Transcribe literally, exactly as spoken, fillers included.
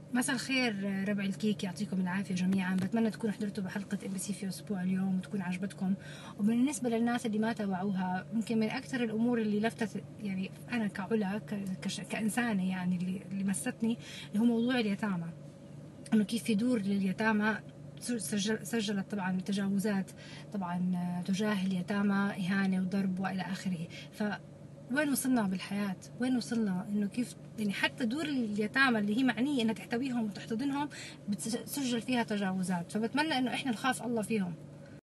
مساء الخير ربع الكيك، يعطيكم العافيه جميعا. بتمنى تكونوا حضرتوا بحلقه ام بي سي في اسبوع اليوم وتكون عجبتكم. وبالنسبه للناس اللي ما تابعوها، يمكن من اكثر الامور اللي لفتت يعني انا كعلا كانسانه يعني اللي, اللي مستني اللي هو موضوع اليتامى، انه كيف يدور لليتامى. سجل سجلت طبعا تجاوزات طبعا تجاه اليتامى، اهانه وضرب والى اخره. ف وين وصلنا بالحياة؟ وين وصلنا؟ إنه كيف يعني حتى دور اليتامى اللي هي معنية إنها تحتويهم وتحتضنهم بتسجل فيها تجاوزات. فبتمنى إنه إحنا نخاف الله فيهم.